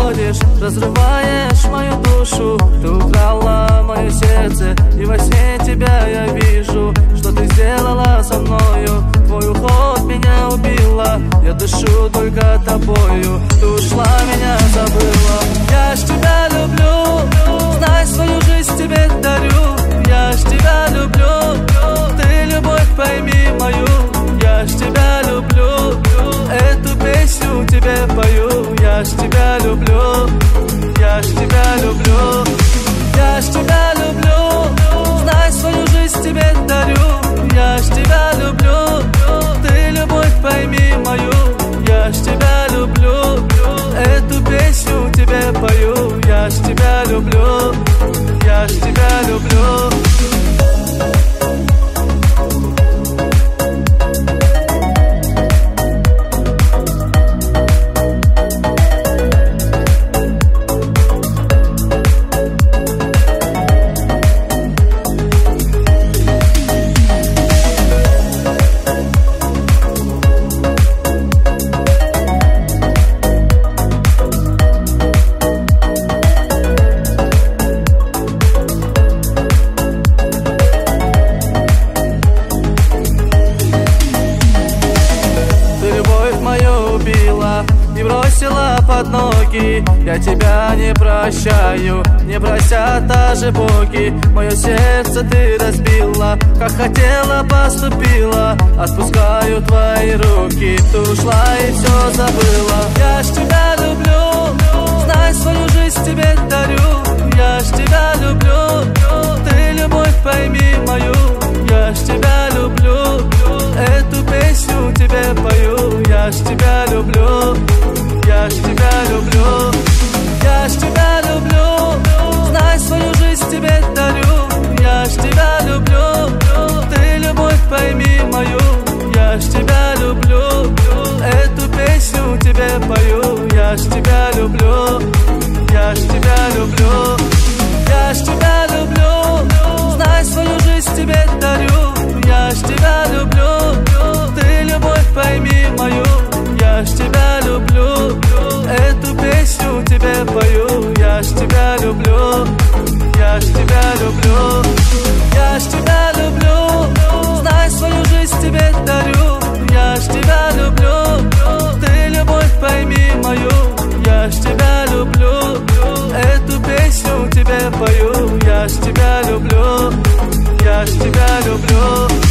уходишь, разрываешь мою душу. Ты украла мое сердце, и во сне тебя я вижу. Что ты сделала со мною? Твой уход меня убила. Я дышу только тобою. Ты ушла, меня забыла. Я ж тебя люблю, знай, свою жизнь тебе дарю. Я ж тебя люблю, ты любовь пойми мою. Я ж тебя люблю, эту песню тебе пою. Я ж тебя люблю, я ж тебя люблю. Я ж тебя люблю, знай, свою жизнь тебе дарю. Я ж тебя люблю, ты любовь пойми мою. Я ж тебя люблю, эту песню тебе пою. Я ж тебя люблю, я ж тебя люблю. И бросила под ноги. Я тебя не прощаю, не простят даже боги. Мое сердце ты разбила, как хотела поступила. Отпускаю твои руки, ты ушла и все забыла. Я ж тебя люблю, знай, свою жизнь тебе дарю. Я ж тебя люблю, ты любовь пойми мою. Я ж тебя люблю, эту песню тебе пою. Я ж тебя люблю, я ж тебя люблю. Я ж тебя люблю, знай, свою жизнь тебе дарю. Я ж тебя люблю, ты любовь пойми мою. Я ж тебя люблю, эту песню тебе пою. Я ж тебя люблю, я ж тебя люблю. Я ж тебя люблю, знай, свою жизнь тебе дарю. Я ж тебя люблю, ты любовь пойми мою. Я ж тебя люблю, эту песню тебе пою. Я ж тебя люблю, я ж тебя люблю. Я ж тебя люблю, знай, свою жизнь тебе дарю. Я ж тебя люблю, ты любовь пойми мою. Я ж тебя люблю, эту песню тебе пою. Я ж тебя люблю, я ж тебя люблю.